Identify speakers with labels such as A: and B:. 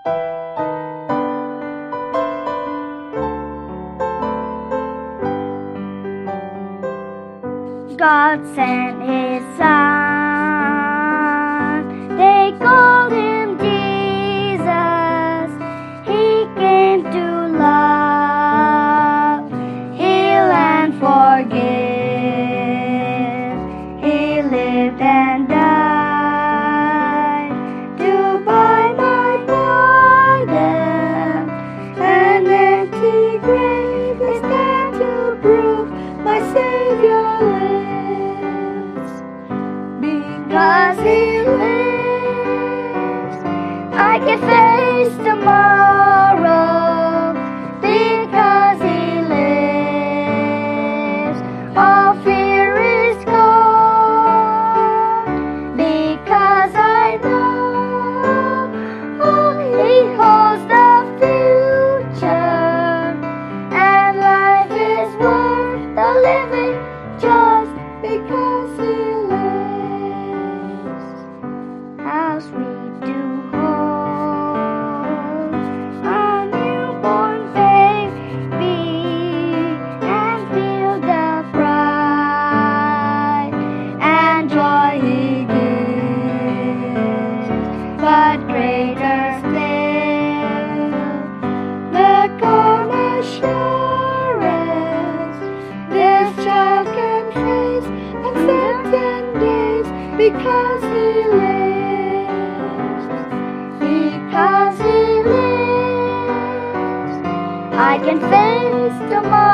A: God sent His Son, they called Him Jesus. He came to love, heal and forgive. He lived and died to buy my pardon. An empty grave is there to prove my Savior lives. Because He lives, I can face tomorrow. Because He lives, all fear is gone. Because I know, oh, He holds the future, and life is worth the living just because He lives. How sweet to hold a newborn baby and feel the pride and joy He gives. But greater still, the calm assurance this child can face uncertain days because He lives. Because He lives, I can face tomorrow.